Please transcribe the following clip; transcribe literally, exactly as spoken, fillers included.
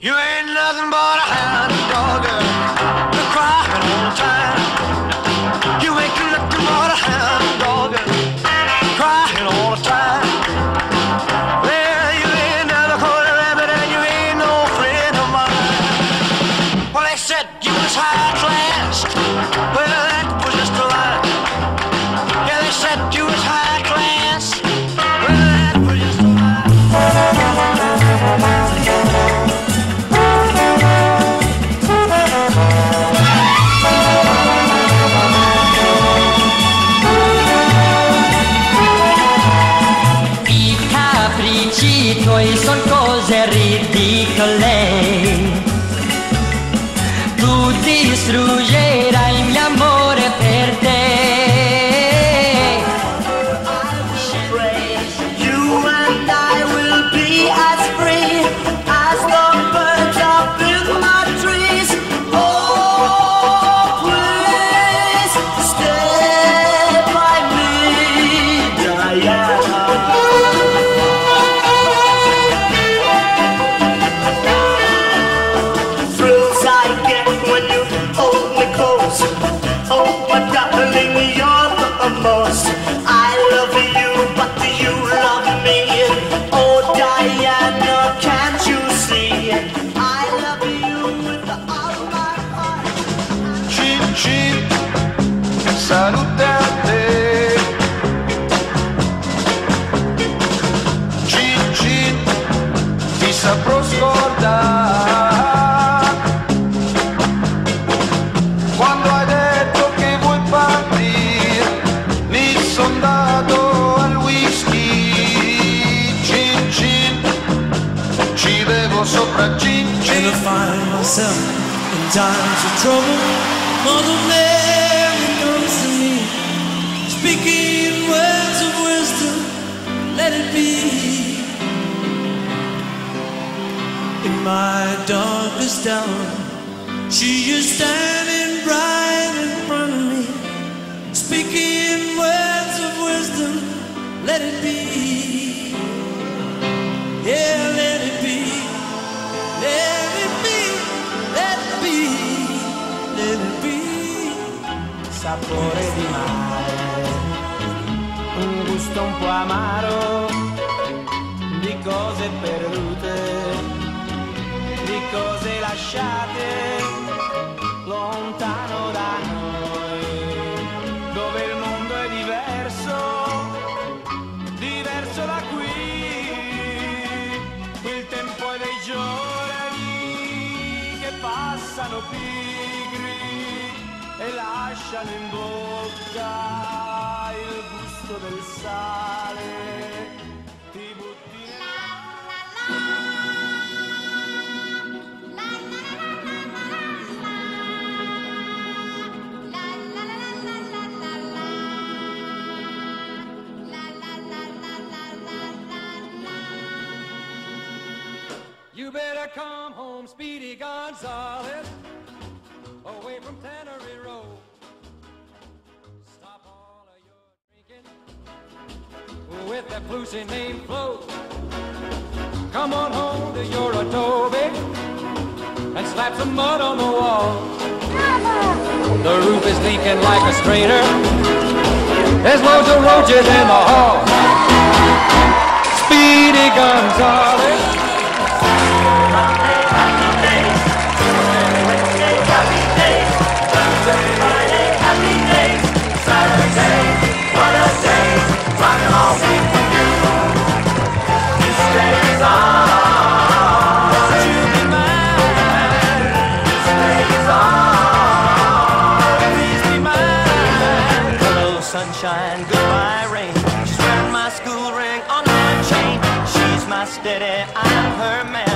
You ain't nothing but a hound dog, you're crying all the time. You ain't nothing but a hound dog, crying all the time. Well, you ain't never caught a rabbit and you ain't no friend of mine. Well, they said you was high class, well, that was just a lie. Yeah, they said you was high class, well, that was just a lie. I tuoi son cose ridicole. Tu distruggerai il mio amore per te. You and I will be as free as the birds up in my trees. Oh, please stay by me, Diana. Oh, my darling, you're the most. I love you, but you love me. Oh, Diana, can't you see? I love you with all my heart. Cin cin, salute a te. Cin cin, ti saprò scordare. Quando hai detto che vuoi partire, mi son dato al whisky. Cin cin, ci bevo sopra cin cin. And I find myself in times of trouble. Mother Mary comes to me, speaking words of wisdom, let it be. In my darkest hour, she is standing right in front of me, speaking words of wisdom, let it be. Yeah, let it be. Let it be. Let it be. Let it be. Sapore di mare, un gusto un po' amaro, di cose perdute, di cose lasciate lontano da noi, dove il mondo è diverso, diverso da qui. Il tempo è dei giorni che passano pigri e lasciano in bocca il gusto del sale. Ti butti You better come home, Speedy Gonzales, away from Tannery Road. Stop all of your drinking with that flusy named Flo. Come on home to your adobe and slap some mud on the wall. The roof is leaking like a strainer. There's loads of roaches in the hall. Speedy Gonzales. Sunshine, goodbye rain. She's wearing my school ring on her chain. She's my steady, I'm her man.